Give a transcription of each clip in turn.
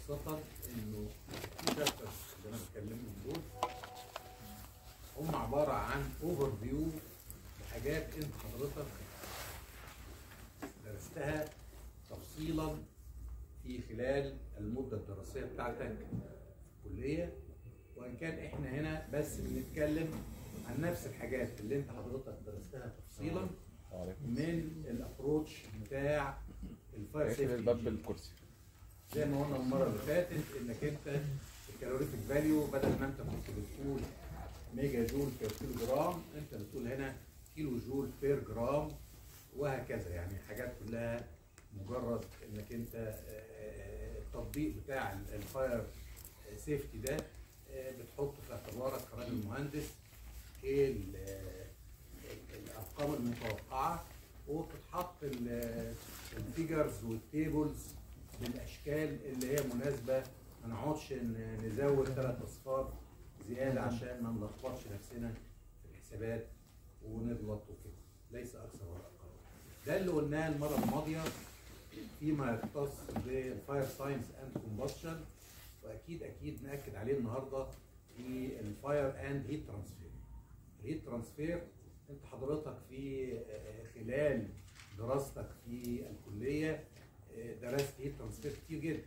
خاصة انه في شابترز اللي انا بتكلمهم دول هم عبارة عن اوفر فيو لحاجات انت حضرتك درستها تفصيلا في خلال المدة الدراسية بتاعتك في الكلية، وان كان احنا هنا بس بنتكلم عن نفس الحاجات اللي انت حضرتك درستها تفصيلا من الابروتش بتاع الفاير سيفتي. الباب بالكرسي زي ما قلنا المره اللي فاتت انك انت الكالوريفيك فاليو بدل ما انت كنت بتقول ميجا جول بير كيلو جرام، انت بتقول هنا كيلو جول بير جرام، وهكذا. يعني حاجات كلها مجرد انك انت التطبيق بتاع الفاير سيفتي ده بتحطه في اعتبارك كراجل مهندس ايه الارقام المتوقعه، وبتتحط الفيجرز والتيبلز بالاشكال اللي هي مناسبه، ما نقعدش نزود 3 اصفار زياده عشان ما نلخبطش نفسنا في الحسابات ونغلط وكده، ليس اكثر ولا اقل. ده اللي قلناه المره الماضيه فيما يختص بالفاير ساينس اند كومبشن، واكيد ناكد عليه النهارده في الفاير اند هيت ترانسفير. الهيت ترانسفير انت حضرتك في خلال دراستك في الكليه درست هيت ترانسفير كتير جدا.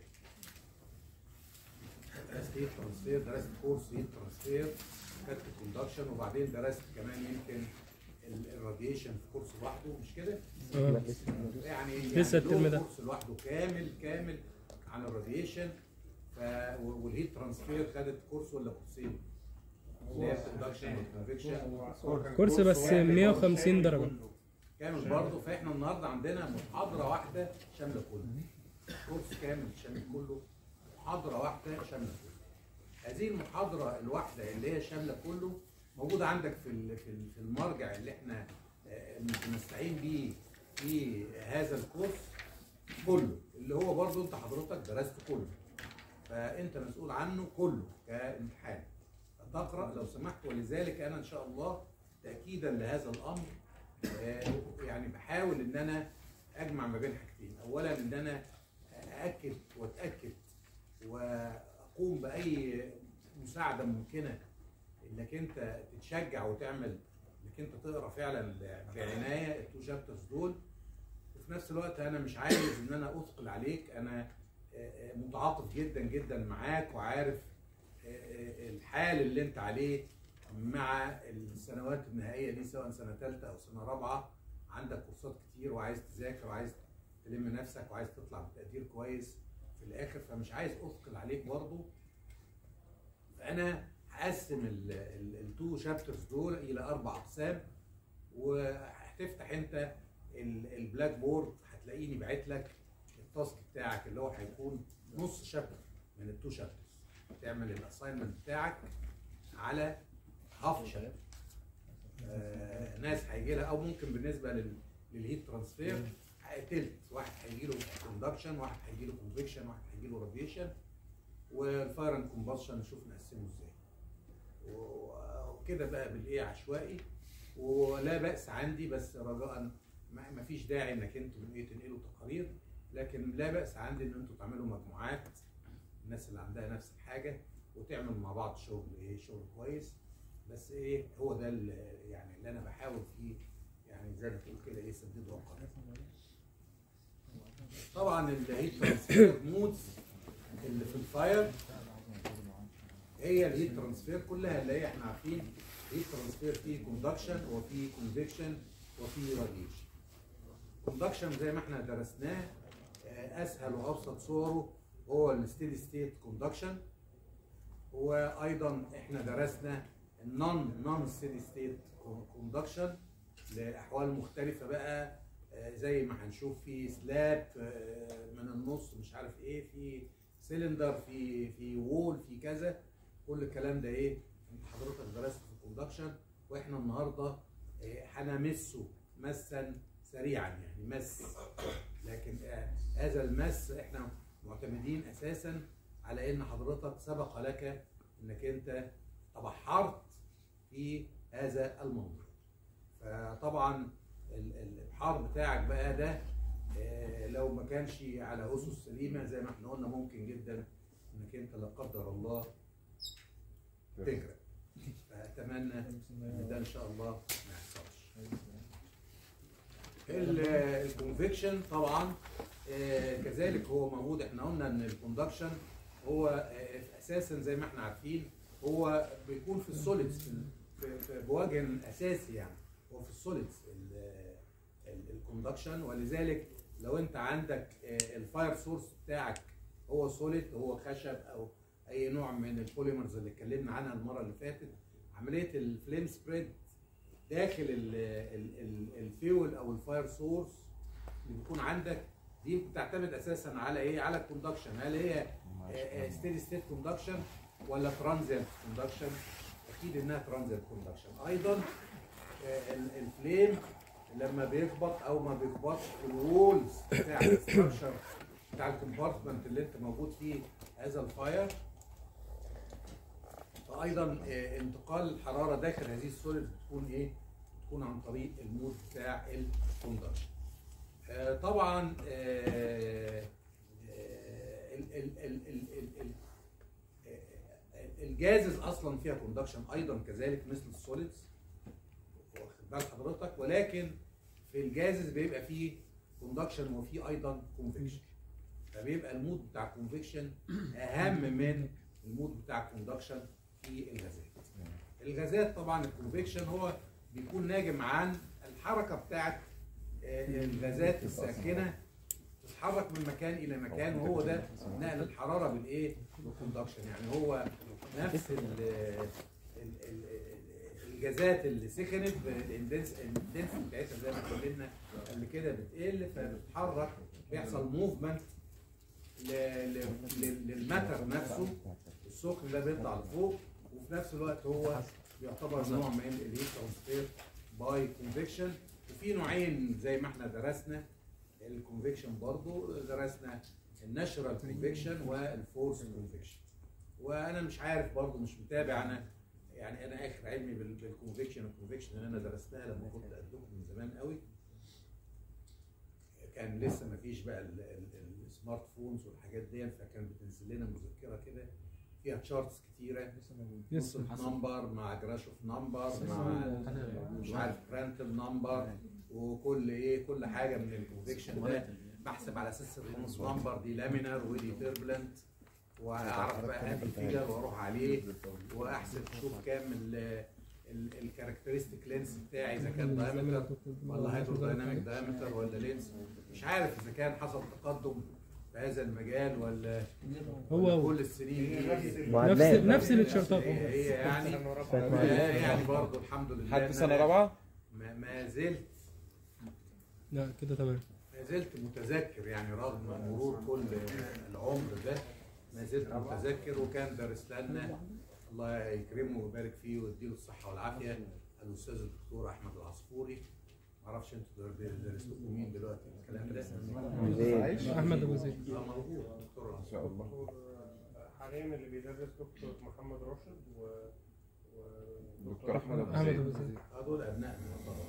درست هيت ترانسفير، درست كورس هيت ترانسفير، خدت كوندكشن، وبعدين درست كمان يمكن الراديشن في كورس لوحده، مش كده؟ يعني لسه الترم ده كورس لوحده كامل عن الراديشن. والهيت ترانسفير خدت كورس ولا كورسين؟ اللي هي الكوندكشن والكونفكشن. كورس بس 150 درجة كامل برضه. فاحنا النهارده عندنا محاضرة واحدة شاملة كله. كورس كامل شامل كله، محاضرة واحدة شاملة كله. هذه المحاضرة الواحدة اللي هي شاملة كله موجودة عندك في المرجع اللي احنا بنستعين بيه في هذا الكورس كله، اللي هو برضه انت حضرتك درست كله، فانت مسؤول عنه كله كامتحان تقرأ لو سمحت. ولذلك انا ان شاء الله تأكيدا لهذا الامر يعني بحاول ان انا اجمع ما بين حاجتين. اولا ان انا ااكد واتاكد واقوم باي مساعده ممكنه انك انت تتشجع وتعمل انك انت تقرا فعلا بعنايه التو شابترز دول. وفي نفس الوقت انا مش عايز ان انا اثقل عليك، انا متعاطف جدا معاك وعارف الحال اللي انت عليه مع السنوات النهائيه دي، سواء سنه ثالثه او سنه رابعه. عندك كورسات كتير وعايز تذاكر وعايز تلم نفسك وعايز تطلع بتقدير كويس في الاخر، فمش عايز اثقل عليك برضه. فانا هقسم التو شابترز دول الى 4 اقسام، وهتفتح انت البلاك بورد هتلاقيني باعت لك التاسك بتاعك اللي هو هيكون نص شابتر من التو شابترز. تعمل الاساينمنت بتاعك على هاف شابتر. ناس هيجي لها، او ممكن بالنسبه للهيت ترانسفير تلت، واحد هيجي له كوندكشن، واحد هيجي له كونفكشن، واحد هيجي له راديشن. والفاير اند كومبشن نشوف نقسمه ازاي. وكده بقى بالايه عشوائي، ولا باس عندي، بس رجاء ما فيش داعي انك انتوا تنقلوا تقارير، لكن لا باس عندي ان انتوا تعملوا مجموعات الناس اللي عندها نفس الحاجه وتعمل مع بعض شغل كويس. بس هو ده يعني اللي انا بحاول فيه، يعني زي ما تقول كده سديد وقت. طبعا الهيت ترانسفير مودز اللي في الفاير هي الهيت ترانسفير كلها، اللي هي احنا عارفين الهيت ترانسفير فيه كوندكشن وفيه كونفكشن وفيه راديشن. كوندكشن زي ما احنا درسناه اسهل وابسط صوره هو الستيدي ستيت كوندكشن، وايضا احنا درسنا النون ستيدي ستيت كوندكشن لاحوال مختلفه بقى، زي ما هنشوف في سلاب من النص مش عارف في سيلندر، في وول، في كذا. كل الكلام ده انت حضرتك درست في الكوندكشن، واحنا النهارده هنمسه مسا سريعا، يعني مس. لكن هذا المس احنا معتمدين اساسا على ان حضرتك سبق لك انك انت تبحرت في هذا الموضوع. فطبعا الابحار بتاعك بقى ده لو ما كانش على اسس سليمه زي ما احنا قلنا ممكن جدا انك انت لا قدر الله تغرق. فاتمنى ان ده ان شاء الله ما يحصلش. الكونفكشن طبعا كذلك هو موجود. احنا قلنا ان الكوندكشن هو اساسا زي ما احنا عارفين هو بيكون في السوليدز بوجه اساسي، يعني هو في السوليدز الكوندكشن. ولذلك لو انت عندك الفاير سورس بتاعك هو سوليد، هو خشب او اي نوع من البوليمرز اللي اتكلمنا عنها المره اللي فاتت، عمليه الفليم سبريد داخل الفيول او الفاير سورس اللي بيكون عندك دي بتعتمد اساسا على ايه؟ على الكوندكشن. هل هي ستيدي ستيت كوندكشن ولا ترانزيانت كوندكشن؟ اكيد انها ترانزيانت كوندكشن. ايضا الفليم لما بيخبط او ما بيخبطش في الوولز بتاع الاستراكشر بتاع الكومبارتمنت اللي انت موجود فيه هذا الفاير، فايضا انتقال الحراره داخل هذه السوليد بتكون ايه؟ بتكون عن طريق المود بتاع الكوندكشن. طبعا الجازز اصلا فيها كوندكشن ايضا كذلك مثل السوليدز، واخد بال حضرتك، ولكن في الجازز بيبقى فيه كوندكشن وفيه ايضا كونفكشن، فبيبقى المود بتاع الكونفكشن اهم من المود بتاع الكوندكشن في الغازات. الغازات طبعا الكونفكشن هو بيكون ناجم عن الحركه بتاعت الغازات الساخنه تتحرك من مكان الى مكان، وهو ده نقل الحراره بالايه؟ بالكوندكشن. يعني هو نفس الغازات اللي سخنت الاندنس بتاعتها زي ما اتكلمنا قبل كده بتقل، فبتتحرك، بيحصل موفمنت للماتر نفسه، السخن ده بيطلع لفوق، وفي نفس الوقت هو يعتبر نوع من الهيت ترانسفير باي كونفكشن. وفي نوعين زي ما احنا درسنا الكونفكشن، برضو درسنا الناتشرال كونفكشن والفورس كونفكشن. وانا مش عارف برضو، مش متابع انا، يعني انا اخر علمي بالكونفكشن والكونفكشن اللي انا درستها لما كنت قدكم من زمان قوي، كان لسه ما فيش بقى السمارت فونز والحاجات دي، فكان بتنزل لنا مذكره كده فيها تشارتس كتيره، نمبر مع جراش اوف نمبر مع مش عارف برانتل نمبر، وكل ايه كل حاجه من الكونفكشن ده بحسب على اساس الرينس نمبر دي لامينر ودي تيربلنت، واعرف بقى هات الفيجر واروح عليه واحسب اشوف كام الكاركترستيك لينس بتاعي، اذا كان دايمتر ولا هيدرودايناميك دايمتر ولا لينس. مش عارف اذا كان حصل تقدم في هذا المجال ولا هو كل السنين نفس التيشيرتات هي يعني برضه الحمد لله حتى سنه رابعه ما زلت لا كده تمام، ما زلت متذكر، يعني رغم مرور كل العمر ده ما زلت متذكر. وكان درس لنا الله يكرمه ويبارك فيه ويديله الصحه والعافيه الاستاذ الدكتور احمد العصفوري. معرفش انتوا درستوا مين دلوقتي الكلام ده؟ احمد ابو زيد موجود دكتور ان شاء الله. حاليا اللي بيدرس دكتور محمد راشد دكتور احمد ابو زيد. دول ابنائنا طبعا.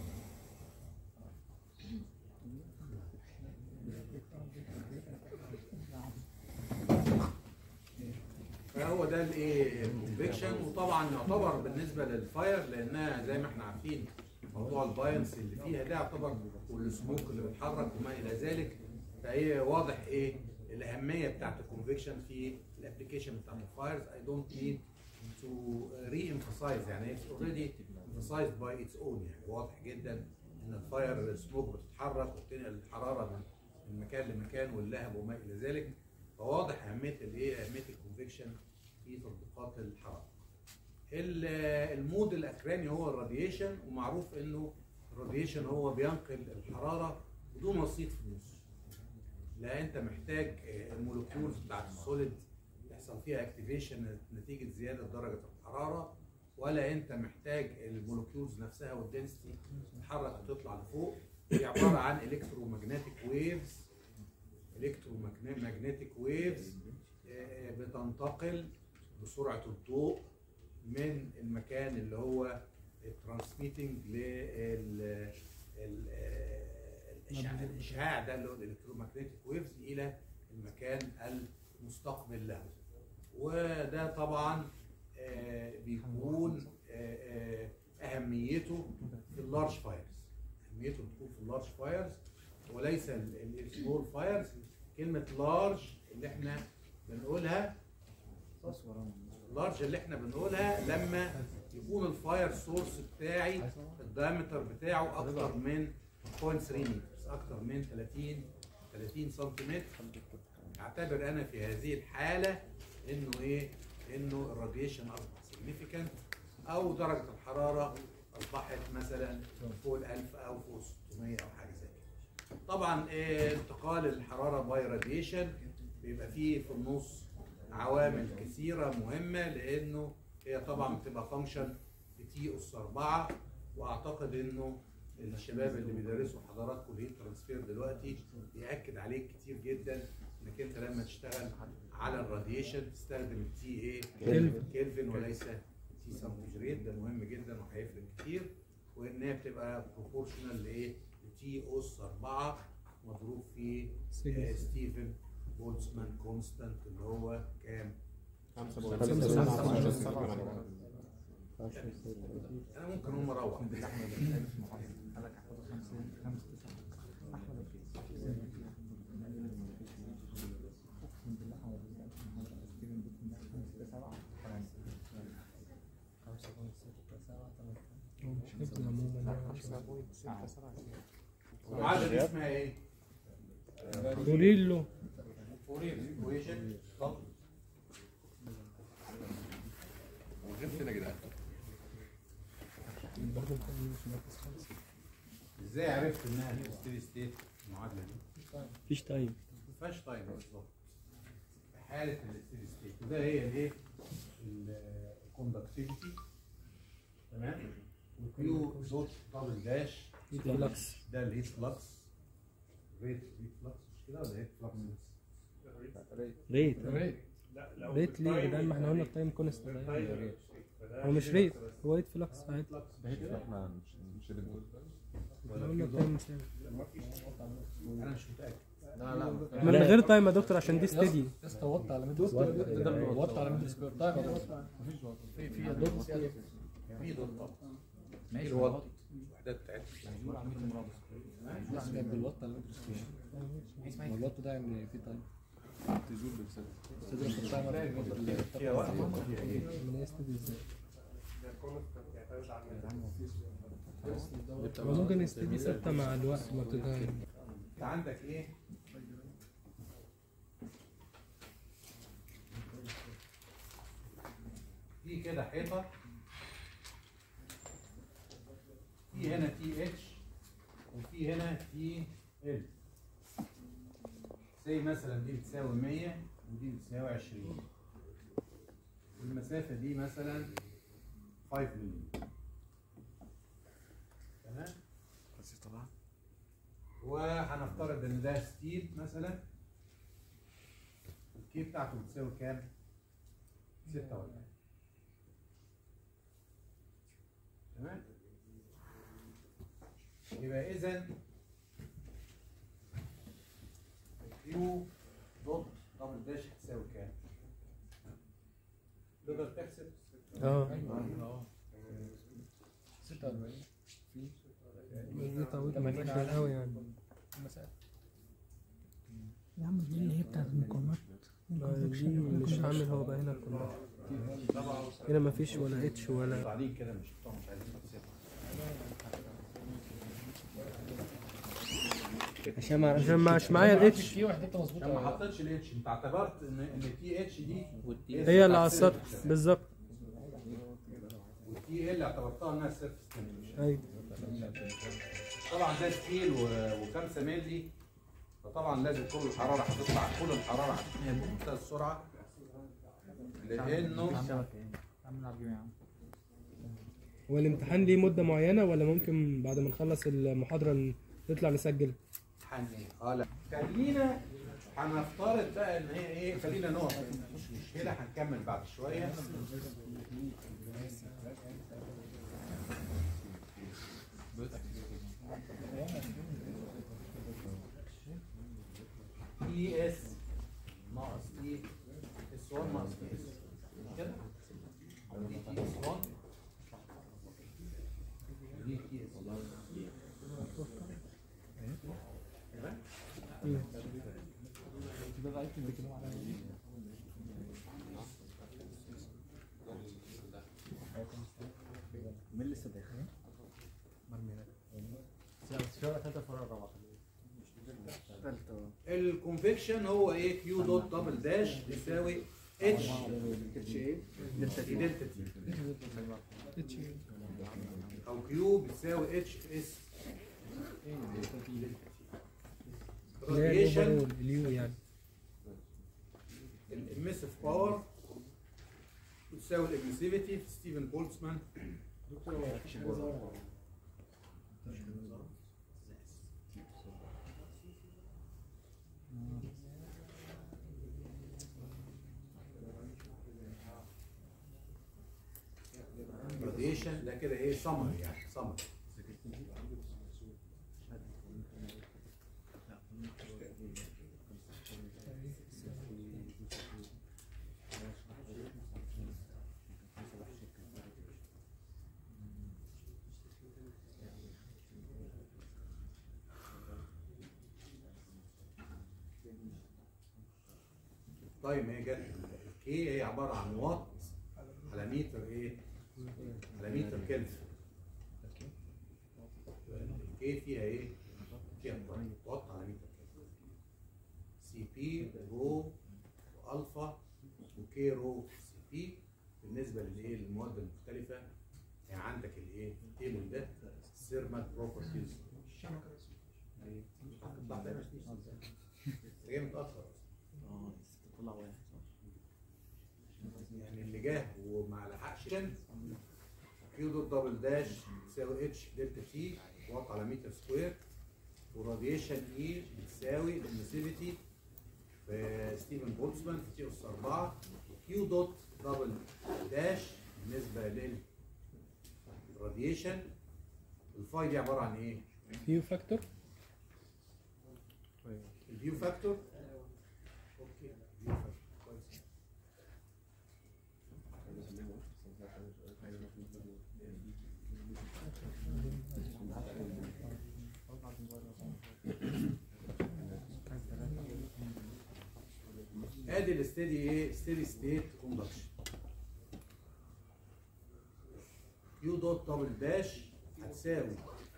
فهو ده الايه الكونفكشن. وطبعا يعتبر بالنسبه للفاير، لانها زي ما احنا عارفين موضوع الباينس اللي فيها ده يعتبر والسموك اللي بيتحرك وما الى ذلك، فهي واضح ايه الاهميه بتاعت الكونفكشن في الابلكيشن بتاعت الفايرز. I don't need to re-emphasize، يعني it's already emphasized by its own. يعني واضح جدا ان الفاير سموك بتتحرك وبتنقل الحراره من مكان لمكان واللهب وما الى ذلك، فواضح اهميه الايه؟ اهميه الكونفكشن في تطبيقات الحراره. المود الاخراني هو الراديشن، ومعروف انه الراديشن هو بينقل الحراره بدون وسيط في النص. لا انت محتاج المولكيولز بتاعت السوليد يحصل فيها اكتيفيشن نتيجه زياده درجه الحراره، ولا انت محتاج المولكيولز نفسها والدنسيتي تتحرك وتطلع لفوق. هي عباره عن الكترومagnetic ويفز بتنتقل بسرعه الضوء من المكان اللي هو الترانسميتنج الاشعاع ده اللي هو الالكترومagnetic ويفز الى المكان المستقبل له. وده طبعا بيكون اهميته في اللارج فايرز. اهميته بتكون في اللارج فايرز وليس السمول فايرز. كلمه لارج اللي احنا بنقولها لما يكون الفاير سورس بتاعي الدايمتر بتاعه اكتر من 0.3 متر، اكتر من 30 سنتيمتر. اعتبر انا في هذه الحاله انه الراديشن اصبح سيجنيفيكانت، او درجه الحراره اصبحت مثلا فوق ال 1000 او فوق 600 او حاجه زي كده. طبعا انتقال الحراره باي راديشن بيبقى فيه في النص عوامل كثيره مهمه، لانه هي طبعا بتبقى فانكشن بتي اس 4. واعتقد انه الشباب اللي بيدرسوا حضاراتكم الهيت ترانسفير دلوقتي بيأكد عليك كتير جدا انك انت لما تشتغل على الراديشن تستخدم التي ايه كيلفن وليس تي سنتيجريد. ده مهم جدا وهيفرق كتير، وان هي بتبقى بروبورشنال لايه؟ لتي اس 4 مضروب في ستيفن بولتزمان كونستانت اللي هو كام؟ 5.7. انا ممكن اقوم اروح. المعادله دي اسمها ايه؟ فوريلو ايكويشن. وغير كده يا جدعان ازاي عرفت انها دي ستيدي ستيت المعادله دي؟ مفيش تايم. ما فيهاش تايم بالظبط. في حاله الستيدي ستيت وده هي الايه؟ الكوندكتيفيتي. تمام؟ وكيو دوت دبل داش فلكس. ده الهيت فلكس. ريت فلكس مش كده ولا هيت فلكس؟ ريت لا ريت ليه يا جدعان؟ ما احنا قلنا التايم كونستنت. هو مش ريت، هو ريت فلكس عادي. احنا مش احنا قلنا التايم ثابت. انا مش متاكد. من غير تايم يا دكتور عشان دي ستدي. وط على ميدل سكوير. وط على ميدل سكوير. طيب مفيش وط. في دوت في دوت طبعا. ماشي. الوضع الوحدات بتاعتها بيقول على ميدل مربع. بالوط على ميدل سكوير. ما الوط ده يعني في تايم. تزول بالسد تقدر تحطها على فيها وقت فيها ايه؟ من هي ستدي ازاي؟ يعتمد على ممكن يستدي ثابته مع الوقت ما بتتغير. انت عندك ايه؟ دي كده حيطه، في هنا تي اتش وفي هنا تي ال. زي مثلا دي بتساوي 100 ودي بتساوي 20. والمسافه دي مثلا 5 مللي. تمام؟ بس طبعا وهنفترض ان ده ستيل مثلا، الكي بتاعته بتساوي كام؟ 46. تمام؟ يبقى اذا كيو دوت دبل داش هتساوي كام؟ تقدر تحسب؟ 46 دي طويله ماليش قوي يعني. يا عم دي اللي هي بتاعت المقاومات. دي مش عامل هو بقى هنا كلها. هنا مفيش ولا اتش ولا. بعدين كده مش بتوع مش عايزين نحسبها. عشان مش معايا الاتش. في وحدتها مظبوطه. عشان ما حطيتش الاتش انت اعتبرت ان تي اتش دي هي اللي على السطح بالظبط. والتي ال اعتبرتها انها سيرفس تمبريتشر. ايوه طبعا ده ستيل و5 مللي، فطبعا لازم كل الحراره هتطلع، كل الحراره هتتنقل بمنتهى السرعه، لانه هو الامتحان ليه مده معينه ولا ممكن بعد ما نخلص المحاضره نطلع نسجل؟ لا خلينا هنفترض بقى ان هي ايه، خلينا نقف مش مشكله، هنكمل بعد شويه. اي اس ناقص اي اس اس 1 ناقص تي اس مش كده؟ دي تي اس 1 دي تي اس مين لسه داخل؟ مرمي الشارع ثالثة فرع الرابعة. الكونفكشن هو ايه؟ كيو دوت دبل داش بيساوي اتش دلتا تي او كيو بيساوي اتش اس اللي هي راديشن الأوفرول، اليو يعني. الاميسيف باور بتساوي الاميسيفيتي في ستيفن بولتزمان. راديشن ده كده ايه؟ سمر يعني سمر. طيب هي جت الكي هي عباره عن وات على متر ايه؟ على متر كلفن. الكي فيها ايه؟ فيها الطيب وات على متر كلفن. سي بي رو والفا وكي رو سي بي بالنسبه للايه؟ للمواد المختلفه. يعني عندك الايه؟ التيبل ده الثيرمال بروبرتيز. جاي متاخر طلع واحد يعني اللي جه وما لحقش كيو دوت دبل داش بتساوي اتش دلتا تي واط على متر سكوير، وراديشن اي بتساوي الاميسيفيتي في ستيفن بولتزمان في تي اس 4 كيو دوت دبل داش بالنسبه للراديشن. الفاي دي عباره عن ايه؟ فيو فاكتور. الفيو فاكتور. اوكي الفيو فاكتور كويس. ادي الستيدي ايه؟ ستيدي ستيت كوندكشن. يو دوت دبل داش هتساوي،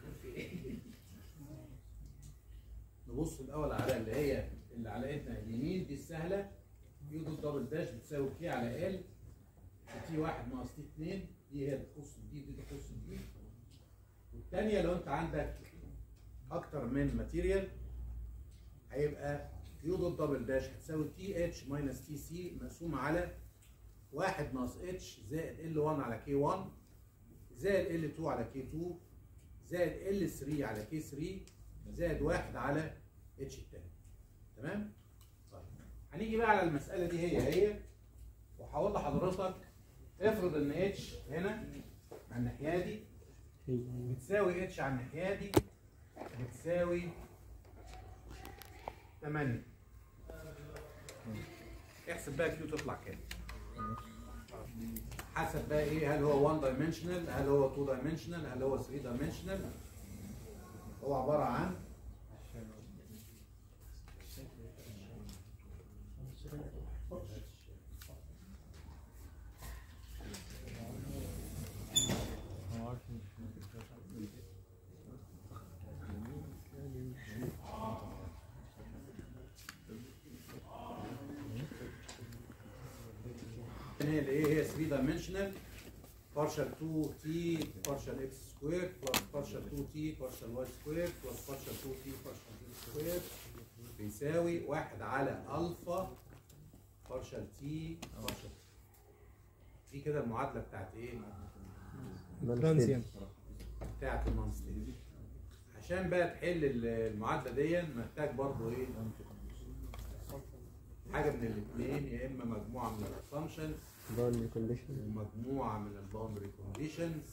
نبص الاول على اللي هي اللي على ايدنا اليمين دي السهله. يو دوت دبل داش بتساوي كي على ال تي 1 ناقص تي 2. دي هي بتخص دي تخص دي. والثانيه لو انت عندك اكتر من ماتيريال هيبقى يو دوت دبل داش هتساوي تي اتش ماينس تي سي مقسوم على 1 ناقص اتش زائد ال 1 على كي 1 زائد ال 2 على كي 2 زائد ال 3 على كي 3 زائد 1 على اتش التاني. تمام؟ طيب هنيجي بقى على المسألة دي هي وهقول لحضرتك افرض ان اتش هنا على الناحية دي بتساوي اتش على الناحية دي بتساوي 8. احسب بقى كيو تطلع كام؟ حسب بقى ايه؟ هل هو 1 دايمنشنال؟ هل هو 2 دايمنشنال؟ هل هو 3 دايمنشنال؟ هو عبارة عن هي اللي ايه؟ هي 3 دايمنشنال partial 2t partial x squared plus partial 2t partial y squared plus partial 2t partial z squared بيساوي 1 على الفا partial t partial. دي كده المعادله بتاعت ايه؟ ترانزيانت. بتاعت المانستيل. عشان بقى تحل المعادله دي محتاج برضو ايه؟ حاجه من الاثنين، يا اما مجموعه من الاسامبشنز ومجموعه من الباوندري كونديشنز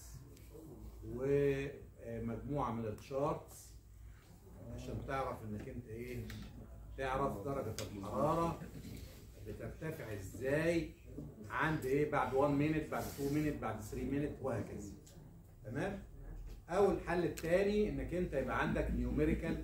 ومجموعه من التشارتس عشان تعرف انك انت ايه؟ تعرف درجه الحراره بترتفع ازاي عند ايه بعد 1 مينت، بعد 2 مينت، بعد 3 مينت، وهكذا. تمام؟ او الحل الثاني انك انت يبقى عندك نيوميريكال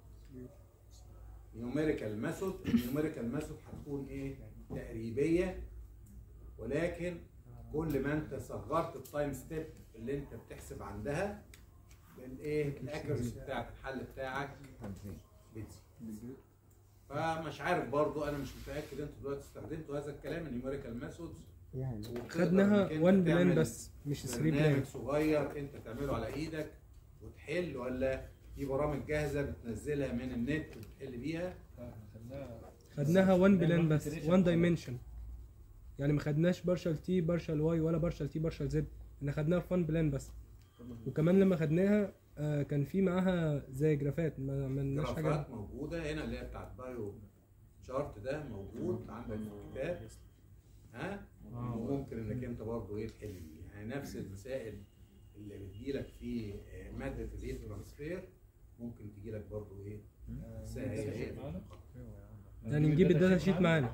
ميثود. النيوميريكال ميثود هتكون ايه؟ تقريبيه، ولكن كل ما انت صغرت التايم ستيب اللي انت بتحسب عندها الايه الاكيورسي بتاعت الحل بتاعك بتزيد. فمش عارف برضو، انا مش متاكد انتوا دلوقتي استخدمتوا هذا الكلام النيوميريكال ميثود خدناها 1 بلان بس مش 3 بلان. برنامج صغير انت تعمله على ايدك وتحل، ولا في برامج جاهزه بتنزلها من النت وتحل بيها؟ خدناها 1 بلان بس 1 دايمنشن، يعني ما خدناش بارشال تي بارشال واي ولا بارشال تي بارشال زد، احنا خدناها في 1 بلان بس. وكمان لما خدناها كان في معاها زي جرافات، ما عملناش حاجه. جرافات موجوده هنا اللي هي بتاعت بايو شارت، ده موجود عندك في الكتاب. ها؟ وممكن انك انت برضه ايه تحل بيه، يعني نفس المسائل اللي بتجيلك في ماده الهيت ترانسفير ممكن تجيلك برضه ايه سهله. يعني نجيب الداتا شيت معانا.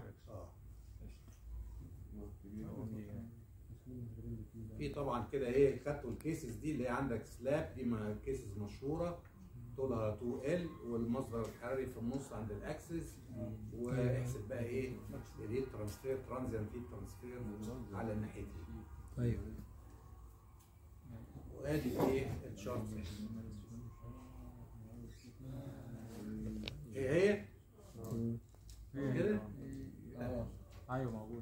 في طبعا كده ايه خدتوا الكيسز دي اللي هي عندك سلاب دي كيسز مشهوره طولها 2L والمصدر الحراري في النص عند الاكسس، واحسب بقى ايه الهيت ترانسفير ترانزيانت هيت ترانسفير على الناحيتين. ايوه. وادي ايه الشارت هي كده. ايوه موجود.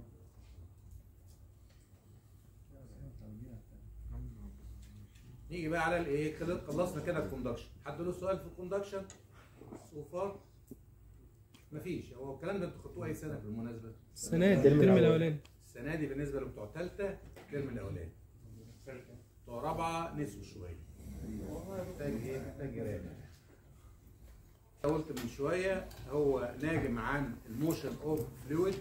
نيجي بقى على الايه، خلصنا كده الكوندكشن. حد له سؤال في الكوندكشن سو فار؟ مفيش. هو الكلام ده انتوا خدتوه اي سنه بالمناسبه؟ السنه دي الترم الاولاني. السنه دي بالنسبه لبتوع ثالثه الترم الاولاني. بتوع رابعه نسوا شويه. محتاج ايه؟ محتاج قرايه. قلت من شويه هو ناجم عن الموشن اوف فلويد،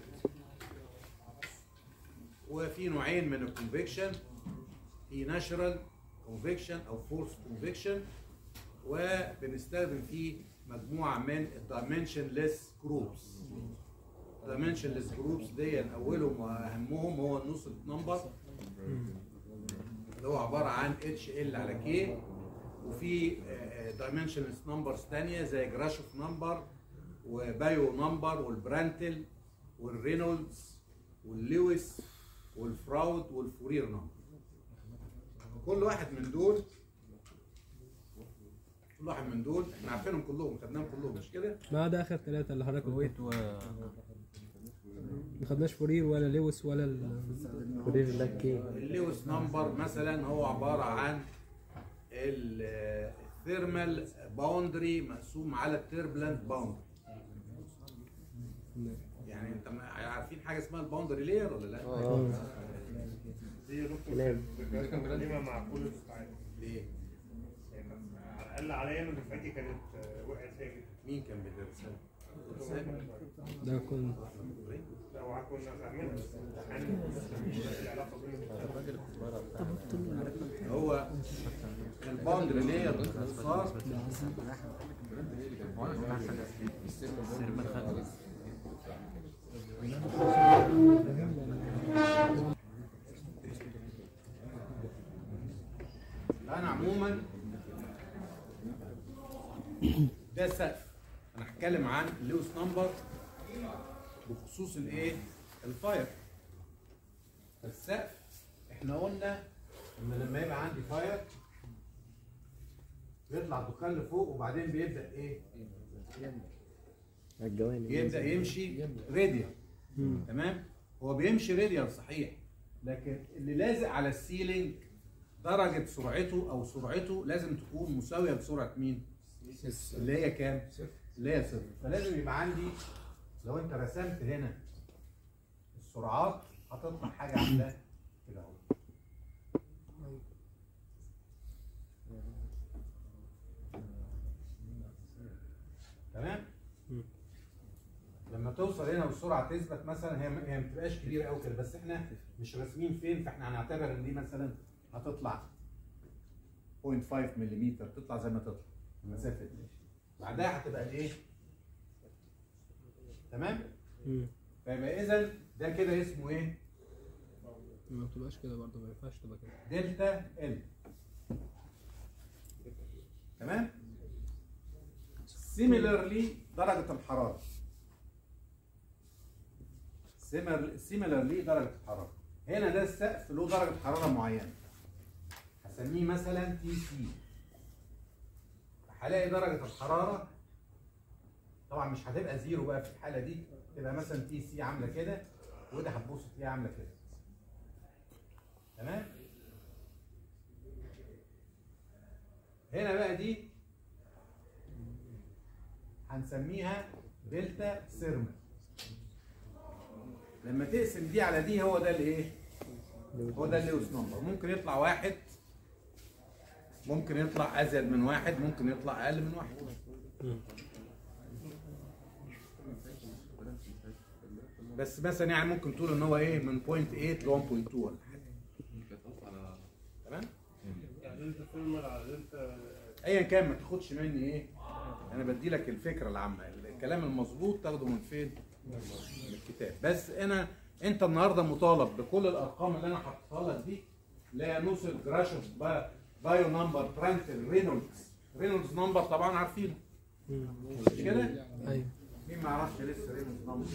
وفي نوعين من الكونفكشن، في ناتشرال كونفكشن او فورس كونفكشن، وبنستخدم فيه مجموعه من الدايمنشنلess جروبس. الدايمنشنلess جروبس دي اولهم واهمهم هو النص نمبر اللي هو عباره عن HL على K، وفي دايمنشنلess نمبرز ثانيه زي جراشوف نمبر وبايو نمبر والبرانتل والرينولدز واللويس والفراود والفورير نمبر. كل واحد من دول احنا عارفينهم كلهم، خدناهم كلهم مش كده؟ ما عدا اخر ثلاثه اللي حضرتك قلت. ما خدناش فورير ولا لويس ولا فورير لاكي. اللويس نمبر مثلا هو عباره عن الثيرمال باوندري مقسوم على التربلنت باوندري. يعني انت عارفين حاجه اسمها الباوندري لاير ولا لا؟ دي يا دكتور كلمه معقوله الساعات. ليه؟ على الاقل عليا انا دفعتي كانت وقعت فيها جدا. مين كان بيدرسها؟ ده كنت لو كنا فاهمينها بس الامتحان مش العلاقه بينهم. هو الباوندري لاير باختصار انا عموما ده السقف. انا هتكلم عن اللويس نمبر بخصوص الايه الفاير. السقف احنا قلنا ان لما يبقى عندي فاير بيطلع الدخان لفوق وبعدين بيبدا ايه يبدا يمشي راديال. تمام؟ هو بيمشي راديال صحيح، لكن اللي لازق على السيلينج درجه سرعته او سرعته لازم تكون مساويه لسرعه مين؟ اللي هي كام؟ اللي هي صفر. فلازم يبقى عندي لو انت رسمت هنا السرعات هتطلع حاجه عامله كده اهو. تمام؟ لما توصل هنا والسرعه تثبت مثلا هي ما بتبقاش كبيره قوي كده، بس احنا مش راسمين فين، فاحنا هنعتبر ان دي مثلا هتطلع 0.5 ملم، تطلع زي ما تطلع المسافه دي. بعدها هتبقى الايه؟ تمام؟ فيبقى اذا ده كده اسمه ايه؟ ما بتبقاش كده برضه، ما ينفعش تبقى كده. دلتا ال. تمام؟ سيميلرلي درجة الحرارة. سيميلرلي درجة الحرارة. هنا ده السقف له درجة حرارة معينة. هسميه مثلا تي سي. هلاقي درجة الحرارة طبعا مش هتبقى زيرو بقى في الحالة دي، تبقى مثلا تي سي عاملة كده، وده هتبص تلاقيها عاملة كده. تمام؟ هنا بقى دي هنسميها دلتا سيرمال. لما تقسم دي على دي هو ده الايه؟ هو ده اللويس نمبر. ممكن يطلع واحد، ممكن يطلع ازيد من واحد، ممكن يطلع اقل من واحد. بس مثلا يعني ممكن تقول ان هو ايه من 0.8 ل 1.2 ولا حاجه. تمام؟ يعني دلتا فيرمال على دلتا ايا كان ما تاخدش مني ايه، انا بدي لك الفكره العامه. الكلام المظبوط تاخده من فين؟ من الكتاب. بس انت النهارده مطالب بكل الارقام اللي انا حاططها لك دي، اللي هي نوسل جراشوف بايو نمبر ترانتل رينولدز نمبر طبعا عارفينه مش كده؟ ايوه. مين ما يعرفش لسه رينولدز نمبر؟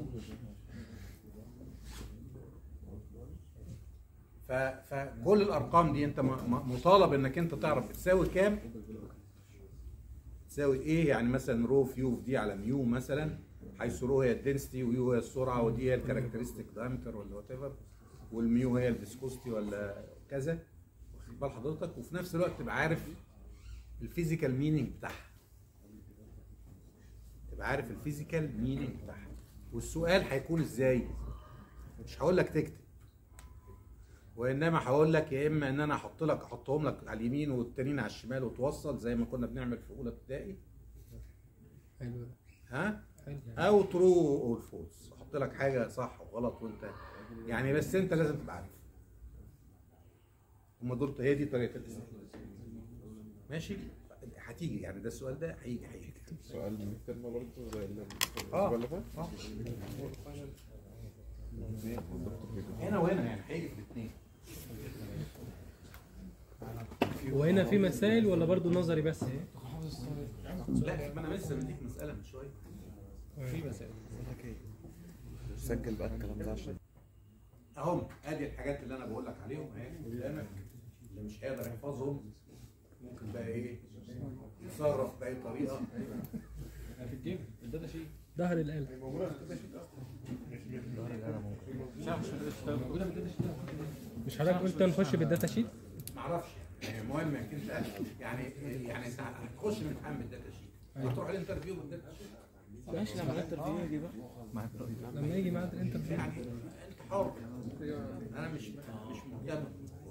فكل الارقام دي انت مطالب انك انت تعرف بتساوي كام، تساوي ايه. يعني مثلا رو فيو في دي على ميو مثلا، حيث رو هي الدنسيتي ويو هي السرعه ودي هي الكاركترستيك دايمتر ولا وات ايفر، والميو هي الفيسكوستي ولا كذا، واخد بال حضرتك. وفي نفس الوقت تبقى عارف الفيزيكال مينينج بتاعها، تبقى عارف الفيزيكال مينينج بتاعها. والسؤال هيكون ازاي؟ مش هقول لك تكتب، وانما هقول لك يا اما ان انا احطهم لك على اليمين والتانيين على الشمال وتوصل زي ما كنا بنعمل في اولى ابتدائي. حلو. ها؟ او ترو اور فولس، احط لك حاجه صح وغلط وانت يعني، بس انت لازم تبقى عارف. هم دول، هي دي طريقه الاسئله. ماشي؟ هتيجي يعني ده السؤال ده هيجي. سؤال من الترم برضه زي اللي فات؟ هنا وهنا يعني هيجي في الاثنين. وهنا في مسائل ولا برضه نظري بس؟ لا، ما انا لسه مديك مساله من شويه. في مسائل. سجل بقى الكلام ده عشان اهم ادي الحاجات اللي انا بقول لك عليهم اهي قدامك. اللي مش قادر يحفظهم ممكن بقى ايه يتصرف باي طريقه. هتتجيب الداتا شيت ظهر الآلة. مش حضرتك قلت نخش بالداتا شيت؟ معرفش يعني، المهم انك انت يعني انت هتخش من امتحان بالداتا شيت، هتروح الانترفيو بالداتا شيت. ماشي لما الانترفيو يجي بقى لما يجي ميعاد الانترفيو. يعني انت حر، انا مش مهتم.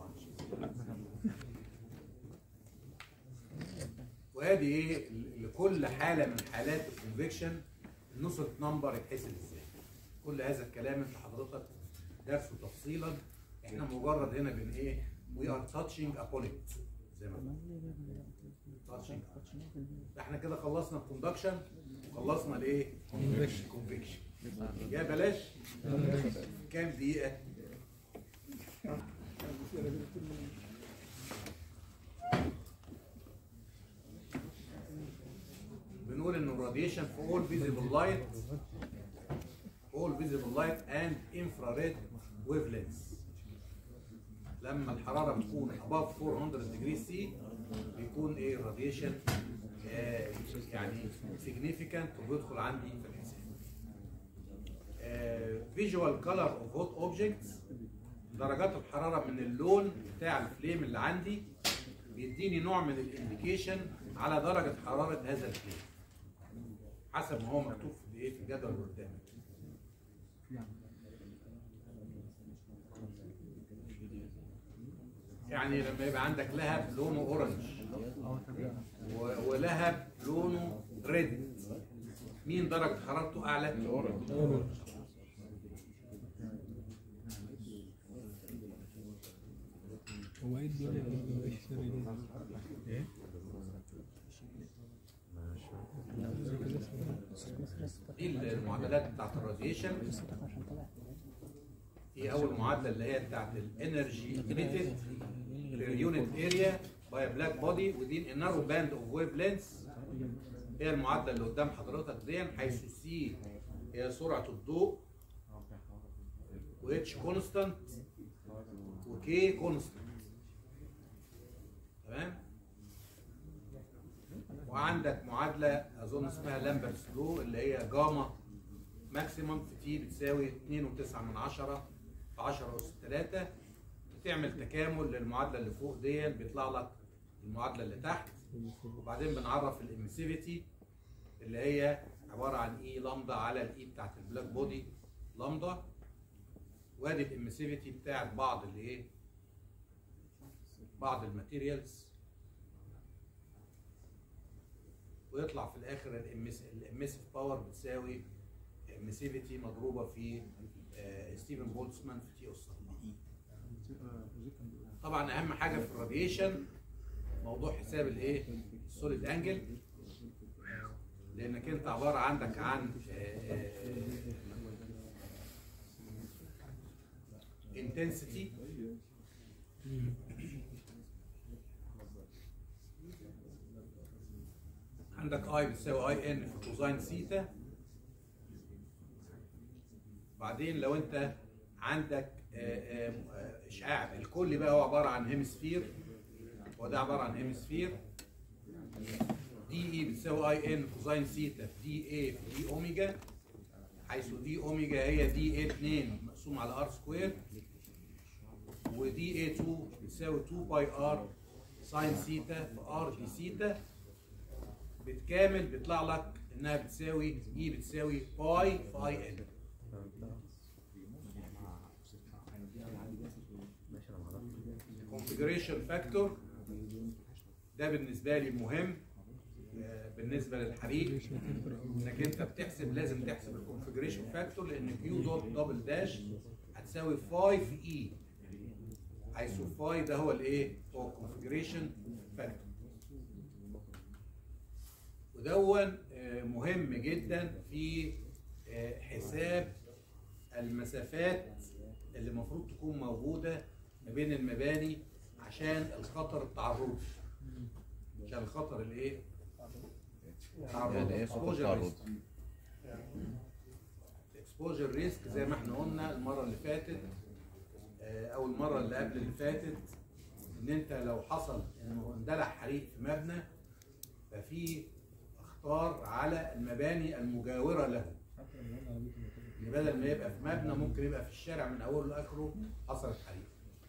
وادي ايه لكل حاله من حالات الكونفكشن النص نمبر يتحسب ازاي. كل هذا الكلام انت حضرتك درسه تفصيلا. احنا مجرد هنا بن ايه وي ار تاتشنج ابون ات زي ما تاتشنج. احنا كده خلصنا الكوندكشن وخلصنا الايه الكونفكشن. يا بلاش كام دقيقه؟ بنقول ان الراديشن في all visible light and infrared wavelengths. لما الحراره بتكون above 400 degrees C بيكون ايه الراديشن يعني significant وبيدخل عندي في الحساب. visual color of hot objects، درجات الحراره من اللون بتاع الفليم اللي عندي بيديني نوع من الانديكيشن على درجه حراره هذا الفليم حسب ما هو مكتوب في ايه في الجدول اللي قدامك. يعني لما يبقى عندك لهب لونه اورنج ولهب لونه ريد، مين درجه حرارته اعلى؟ الاورنج. هو ايه الدنيا؟ ايه؟ دي المعادلات بتاعت الراديشن. في اول معادله اللي هي بتاعت الانرجي ايميتد بير يونت اريا باي بلاك بودي within a narrow band of wavelengths. هي المعادله اللي قدام حضرتك دي، حيث سي هي سرعه الضوء، واتش كونستانت، وكي كونستانت. تمام؟ وعندك معادله اظن اسمها لامبرتس لو اللي هي جاما ماكسيمم في تي بتساوي 2.9 في 10 أس 3. بتعمل تكامل للمعادله اللي فوق دي، بيطلع لك المعادله اللي تحت. وبعدين بنعرف الاميسيفيتي اللي هي عباره عن اي لامدا على الاي بتاعت البلاك بودي لامدا. وادي الاميسيفيتي بتاعت بعض الايه؟ بعض الماتيريالز. ويطلع في الاخر الاميسيف باور بتساوي اميسيفيتي مضروبه في ستيفن بولتزمان في تي اس. طبعا اهم حاجه في الراديشن موضوع حساب الايه؟ السوليد انجل، لانك انت عباره عندك عن انتنسيتي عندك اي بتساوي اي ان في كوزاين سيتا. بعدين لو انت عندك اشعاع الكلي بقى هو عباره عن هيمسفير، وده عباره عن هيمسفير. دي اي بتساوي اي ان كوزاين سيتا في دي اي في دي اوميجا، حيث دي اوميجا هي دي اي 2 مقسوم على ار سكوير، ودي اي 2 بتساوي 2 باي ار ساين سيتا في ار دي سيتا. بتكامل بيطلع لك انها بتساوي اي بتساوي باي في اي ان. الكونفيجريشن فاكتور ده بالنسبه لي مهم بالنسبه للحريق، انك انت بتحسب، لازم تحسب الكونفيجريشن فاكتور، لان كيو دوت دبل داش هتساوي 5 اي، حيث 5 ده هو الايه؟ هو الكونفيجريشن فاكتور. ودون مهم جدا في حساب المسافات اللي المفروض تكون موجوده ما بين المباني عشان الخطر التعرضي. عشان الخطر الايه؟ يعني ايه خطر التعرض؟ اكسبوجر ريسك زي ما احنا قلنا المره اللي فاتت او المره اللي قبل اللي فاتت، ان انت لو حصل انه اندلع حريق في مبنى ففي اخطار على المباني المجاوره له. ان بدل ما يبقى في مبنى ممكن يبقى في الشارع من اوله لاخره حصلت حريق.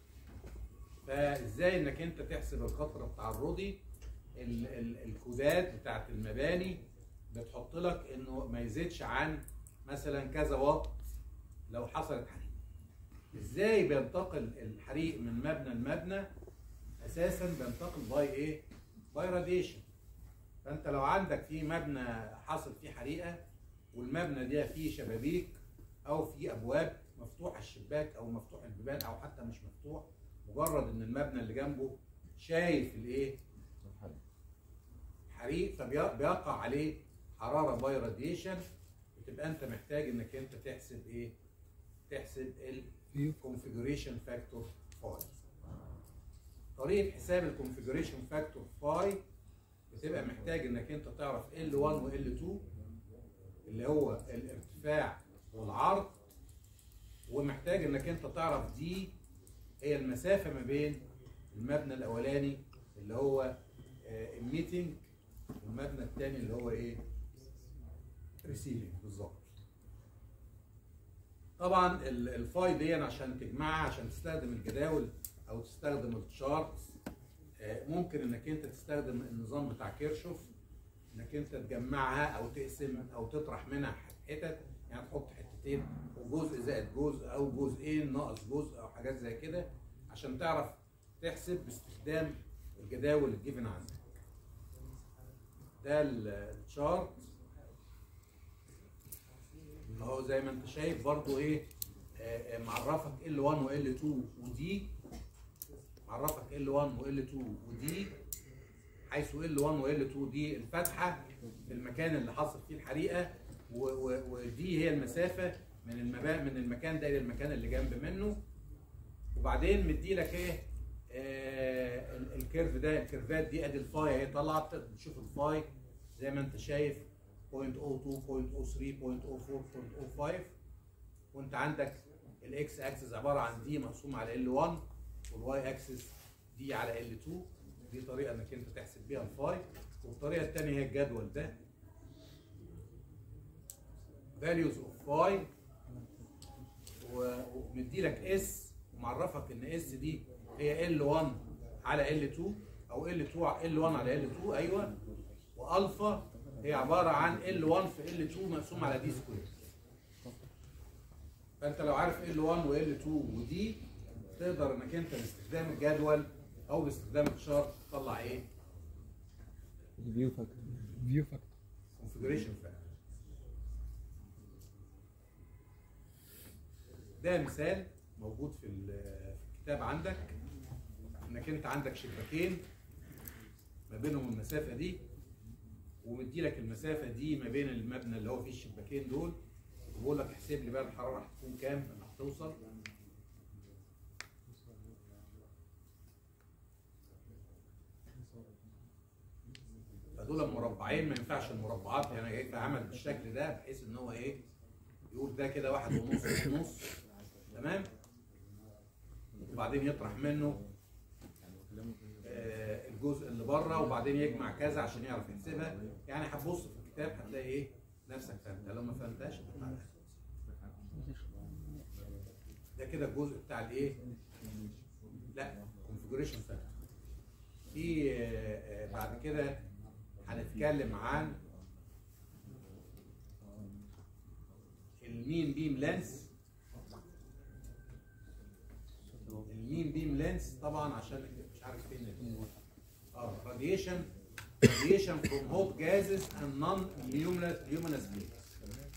فازاي انك انت تحسب الخطر التعرضي؟ الكودات بتاعت المباني بتحط لك انه ما يزيدش عن مثلا كذا واط لو حصلت حريق. ازاي بينتقل الحريق من مبنى لمبنى؟ اساسا بينتقل باي ايه؟ باي راديشن. فانت لو عندك في مبنى حصل فيه حريقه والمبنى ده فيه شبابيك او فيه ابواب، مفتوح الشباك او مفتوح البيبان او حتى مش مفتوح، مجرد ان المبنى اللي جنبه شايف الايه؟ حريق، فبيقع عليه حراره باي راديشن. بتبقى انت محتاج انك انت تحسب ايه؟ تحسب الكونفيجريشن فاكتور فاي. طريقه حساب الكونفيجريشن فاكتور فاي بتبقى محتاج انك انت تعرف L1 و L2 اللي هو الارتفاع والعرض، ومحتاج انك انت تعرف دي هي المسافه ما بين المبنى الاولاني اللي هو الميتنج والمبنى الثاني اللي هو ايه؟ ريسيفنج بالظبط. طبعا الفاي دي عشان تجمعها، عشان تستخدم الجداول او تستخدم التشارتس، ممكن انك انت تستخدم النظام بتاع كيرشوف، انك انت تجمعها او تقسم او تطرح منها حتت، يعني تحط حتتين وجزء زائد جزء او جزئين ناقص جزء او حاجات زي كده، عشان تعرف تحسب باستخدام الجداول الجيفن عندك. ده التشارت اهو زي ما انت شايف برضو ايه، معرفك L1 و L2 ودي، معرفك L1 و L2 ودي، حيث L1 و L2 دي الفتحه في المكان اللي حصل فيه الحريقه، ودي هي المسافه من المكان ده الى المكان اللي جنب منه. وبعدين مدي لك ايه الكيرف ده، الكيرفات دي ادي الفاي اهي طلعت، تقدر تشوف الفاي زي ما انت شايف 0.02 0.03 0.04 0.05. وانت عندك الاكس اكسس عباره عن دي مقسوم على L1 والواي اكسس دي على L2. دي طريقه انك انت تحسب بيها الفاي. والطريقه الثانيه هي الجدول ده values of phi، ومدي لك اس ومعرفك ان اس دي هي L1 على L2 او L1 على L2 ايوه، والفا هي عباره عن L1 في L2 مقسوم على دي سكوير. فانت لو عارف L1 و L2 ودي تقدر انك انت باستخدام الجدول او باستخدام الشارت تطلع ايه؟ الفيو فاكتور. فيو فاكتور. configuration factor. ده مثال موجود في الكتاب عندك، انك انت عندك شباكين ما بينهم المسافه دي، ومدي لك المسافه دي ما بين المبنى اللي هو فيه الشباكين دول، وبقول لك احسب لي بقى الحراره هتكون كام لما هتوصل. فدول مربعين، ما ينفعش المربعات يعني جاي عمل بالشكل ده بحيث ان هو ايه يقول ده كده 1.5 ونص تمام، وبعدين يطرح منه الجزء اللي بره وبعدين يجمع كذا عشان يعرف يحسبها. يعني هتبص في الكتاب هتلاقي ايه نفسك فهمتها، لو ما فهمتهاش ده كده الجزء بتاع الايه؟ لا configuration factor. في بعد كده هنتكلم عن المين بيم لينس. المين بيم لينس طبعا عشان مش عارف فين radiation from hot gases and non-luminous plates.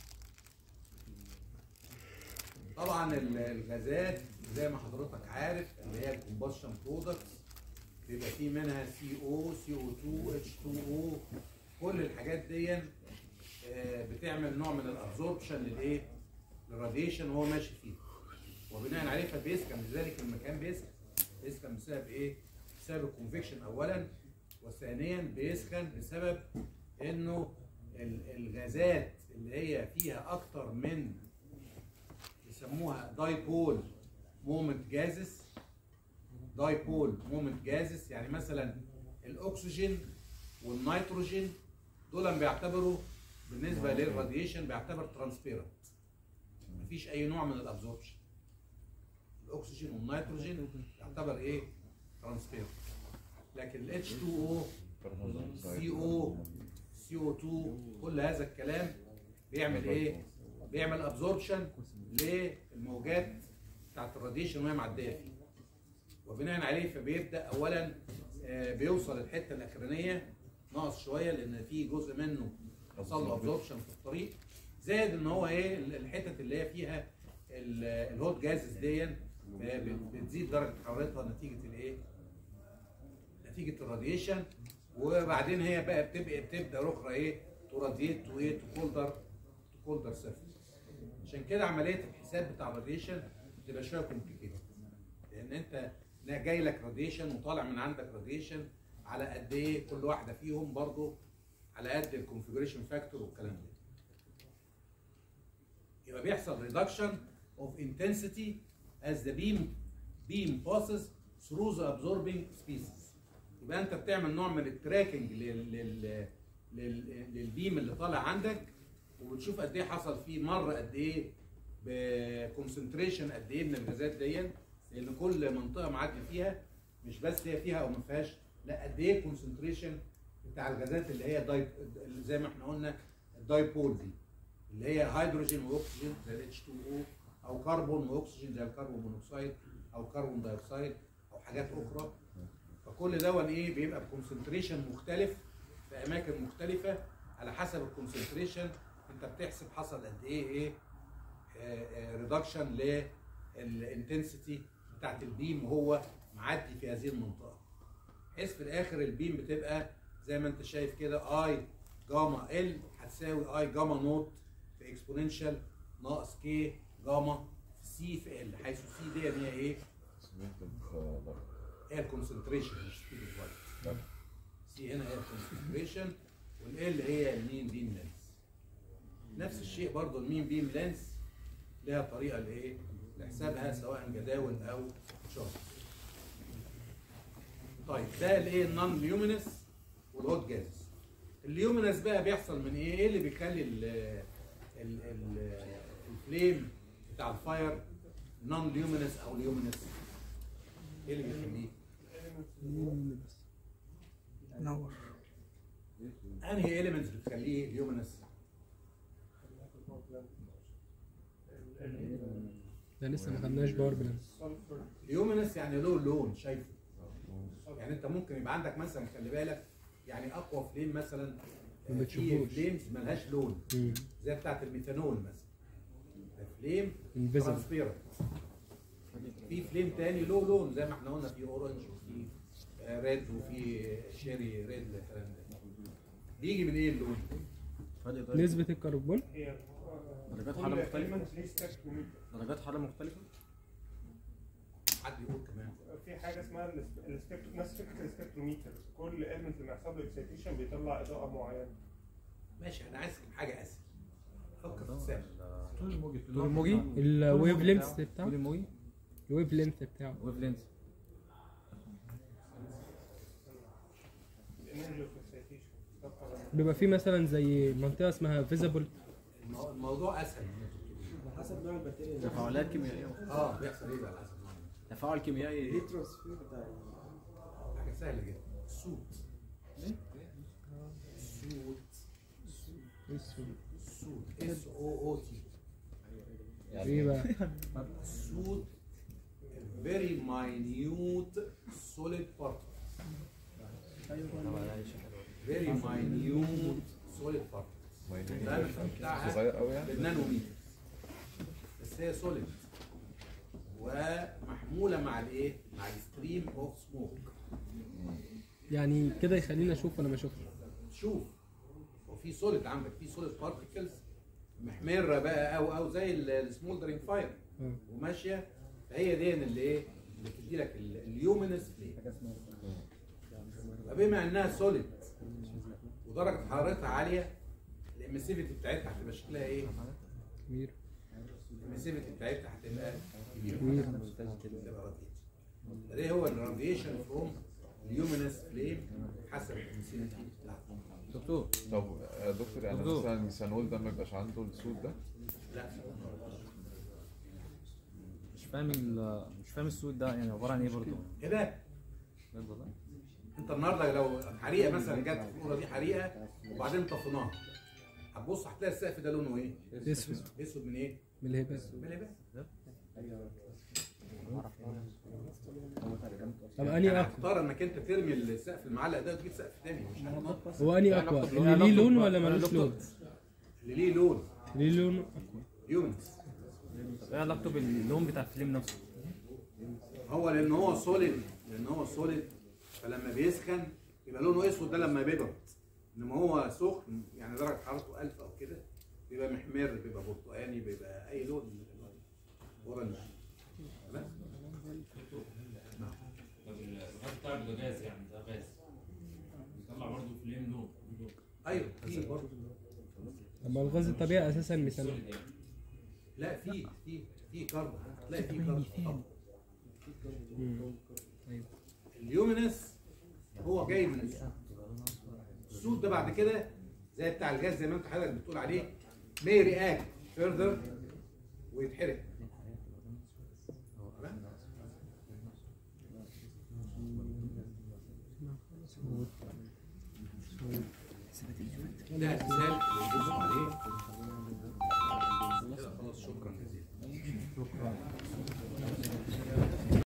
طبعا الغازات زي ما حضرتك عارف اللي هي الكومبشن برودكتس بيبقى فيه منها CO CO2 H2O، كل الحاجات دي بتعمل نوع من الابزوربشن للايه؟ للراديشن وهو ماشي فيه، وبناء عليه فبيسخن. لذلك المكان بيسخن بسبب ايه؟ بسبب الكونفكشن اولا، وثانيا بيسخن بسبب انه الغازات اللي هي فيها اكتر من يسموها دايبول مومنت جازز. دايبول مومنت جازز يعني مثلا الاكسجين والنيتروجين دول بيعتبروا بالنسبه للراديشن بيعتبر ترانسبيرنت، مفيش اي نوع من الابزوربشن. الاكسجين والنيتروجين يعتبر ايه؟ ترانسبيرنت. لكن ال H2O CO CO2 كل هذا الكلام بيعمل ايه؟ بيعمل ابزوربشن للموجات بتاعت الراديشن وهي معديه فيه، وبناء عليه فبيبدا اولا بيوصل الحته الاخرانيه ناقص شويه لان في جزء منه حصل له ابزوربشن في الطريق، زائد ان هو ايه الحتت اللي هي فيها الهوت جازز دي بتزيد درجه حرارتها نتيجه الايه؟ نتيجه الراديشن، وبعدين هي بقى بتبدا اخرى ايه؟ تراديت تو كولدر سيرفيس. عشان كده عمليه الحساب بتاع الراديشن بتبقى شويه كومبليكيتد، لان انت جاي لك راديشن وطالع من عندك راديشن على قد ايه كل واحده فيهم برضو على قد الكونفيجريشن فاكتور والكلام ده. يبقى بيحصل ريدكشن اوف انتنسيتي as the beam passes through the absorbing species. يبقى انت بتعمل نوع من التراكنج للبيم اللي طالع عندك، وبتشوف قد ايه حصل فيه مره قد ايه بكونسنتريشن قد ايه من الغازات دي، لان كل منطقه معدي فيها مش بس هي فيها او ما فيهاش، لا قد ايه كونسنتريشن بتاع الغازات اللي هي زي ما احنا قلنا الدايبول دي اللي هي هيدروجين واكسجين زي ال H2O، او كربون واكسجين زي الكربون مونوكسيد او كربون دايوكسيد او حاجات اخرى. فكل دون ايه بيبقى بكونسنتريشن مختلف في اماكن مختلفه، على حسب الكونسنتريشن انت بتحسب حصل قد ايه ريدكشن للانتنسيتي بتاعت البيم وهو معدي في هذه المنطقه، بحيث في الاخر البيم بتبقى زي ما انت شايف كده اي جاما ال هتساوي اي جاما نوت في اكسبوننشال ناقص كي جاما سي في ال، حيث سي دي هي ايه؟ هي الكونسنتريشن مش سبيد اوف لايت. سي هنا هي الكونسنتريشن والال هي المين بيم لينس. نفس الشيء برضو المين بيم لينس لها طريقه لايه؟ لحسابها سواء جداول او شارت. طيب ده الايه؟ النون ليومينس والهوت جاز. الليومينس بقى بيحصل من ايه؟ ايه اللي بيخلي الفليم بتاع الفاير نون ليومينس او ليومينس؟ ايه اللي بيخليه؟ نور. انهي اليمنتس بتخليه ليومينس؟ ده لسه ما خدناش باور بلان. ليومينس يعني له لون شايفه. يعني انت ممكن يبقى عندك مثلا خلي بالك يعني اقوى فليم مثلا ما في بتشوفوش. فليمز ملهاش لون زي بتاعت الميثانول مثلا. ده فليم Invisible. ترانسبيرنت. في فليم تاني له لون زي ما احنا قلنا، في اورنج وفي ريد وفي شيري ريد. الكلام ده بيجي من ايه اللون؟ نسبة الكربون. هي درجات كل حرارة مختلفة. element ليه سبكتروميتر. درجات حرارة مختلفة. حد يقول كمان. في حاجه اسمها ناس فكره السبكتروميتر، كل element لما يحصل له اكسيتيشن بيطلع اضاءه معينه. ماشي انا عايز حاجه اسهل. فكر في السهل. طول الموجي. طول الموجي الويف لينث بتاعه. طول الموجي. الويف لينث بتاعه. ويف لينث. الانرجي اوف اكسيتيشن بيبقى فيه مثلا زي منطقة اسمها فيزابل. الموضوع اسهل. حسب نوع البكتيريا. تفاعلات كيميائية. بيحصل ايه بقى على حسب تفاعل كيميائي. ليه ترانسفير بتاع حاجه سهله جدا. الصوت. الصوت اس او او تي. ايه بقى؟ الصوت very minute solid particles. very minute solid particles. الدايمتر بتاعها صغير قوي يعني. بالنانومتر. بس هي سوليد ومحموله مع الايه؟ مع الستريم اوف سموك. يعني كده يخليني اشوف ولا ما اشوفش؟ شوف وفي سوليد عندك، في سوليد بارتكلز محمره بقى او زي السمولدرينج فاير وماشيه، فهي دي اللي ايه؟ اللي بتدي لك اليومينس فليم. فبما انها سوليد ودرجه حرارتها عاليه، الاميسيفيتي بتاعتها هتبقى شكلها ايه؟ كبير. الاميسيفيتي بتاعتها هتبقى كبيره. كبير. تبقى راديشن. ده هو الراديشن فروم اليومينس فليم حسب الاميسيفيتي بتاعته. دكتور. طب يا دكتور يعني مثلا الميثانول ده ما يبقاش عنده الصوت ده؟ لا مش فاهم السود ده يعني عبارة عن ايه برضه؟ ايه ده؟ بجد والله؟ انت النهارده لو حريقه مثلا جت في الاوضه دي حريقه وبعدين طفيناها، هتبص هتلاقي السقف ده لونه ايه؟ اسود. اسود من ايه؟ من الهباء. من الهباء. طب اني اقوى؟ هتختار انك انت ترمي السقف المعلق ده وتجيب سقف تاني، مش هتنطط. هو اني اقوى؟ اللي ليه لون ولا ملوش لون؟ اللي ليه لون ليه لون اقوى. يونس. طب ايه علاقته باللون بتاع الفيلم نفسه؟ هو لان هو سوليد فلما بيسخن يبقى لونه اسود ده لما بيبرد، انما هو سخن يعني درجه حرارته 1000 او كده بيبقى محمر، بيبقى برتقاني، بيبقى اي لون من الالوان اورنج. تمام؟ الغاز بتاع البوتاجاز يعني ده غاز بيطلع برضه فليم لون. ايوه في برضه. اما الغاز الطبيعي اساسا ميثانول. لا في كربون، هتلاقي في كربون طبعا. ايوه. اليومينس هو جاي من السود. السود ده بعد كده زي بتاع الغاز زي ما انت حضرتك بتقول عليه may react further ويتحرق. ده مثال بنبص عليه. خلاص شكرا جزيلا.